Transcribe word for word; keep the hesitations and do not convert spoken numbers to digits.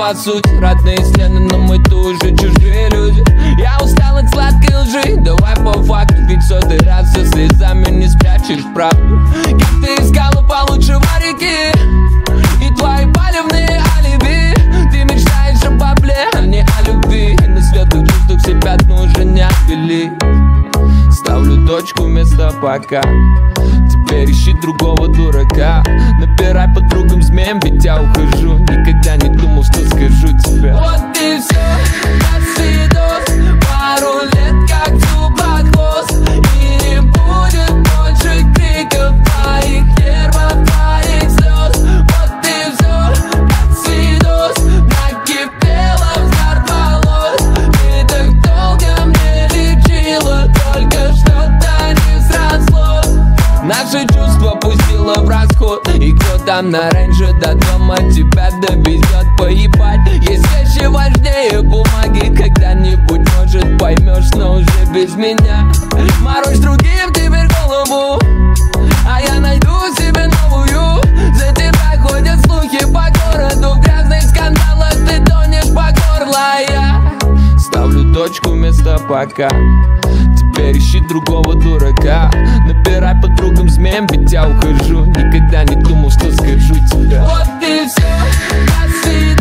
по сути родные стены, но мы тоже чужие люди. Я устал от сладкой лжи, давай по факту, ведь сотый раз за слезами не спрячешь правду. Как ты искала получше варики и твои палевные алиби. Ты мечтаешь о бабле, а не о любви, и на светлых чувствах все пятна уже не отвели. Ставлю точку вместо пока. Теперь ищи другого дурака. Набирай подругам змеям, ведь я ухожу. Никогда не думал, что скажу тебе. Вот и все, досвидос. Пару лет как зуб под хвост. И не будет больше криков твоих нервов, твоих слез. Вот и все, досвидос. Накипело, взорвалось. Ты так долго мне лечила, только что-то не срослось. Наши чувства пустила в расход. И кто там на рейнже до дома тебя довезет поебать. Есть вещи важнее бумаги. Когда-нибудь, может, поймешь, но уже без меня. Морочь другим теперь голову, а я найду себе новую. За тебя ходят слухи по городу. В грязных скандалах ты тонешь по горло, а я ставлю точку вместо пока. Теперь ищи другого дурака. Набирай подругам змеям, ведь я ухожу. Никогда не думал, что скажу тебе. Вот и все, досвидос.